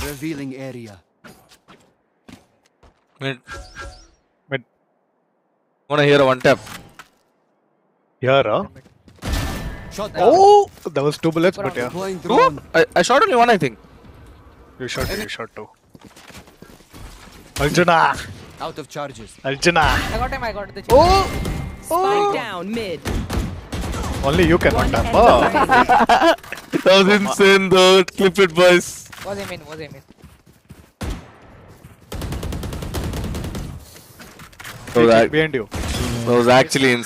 Revealing area. Mid. Mid. Wanna hear a one tap? Here, huh? Shot down. Oh! That was 2 bullets, but yeah. Deploying Two? drone. I shot only one, I think. You shot 2. Arjuna! Out of charges. Arjuna! I got him, I got the chip. Oh! Spike down mid. Only you can one tap. enemy Oh. That was insane though. Clip it, boys. Was him in. That Behind you. was actually insane.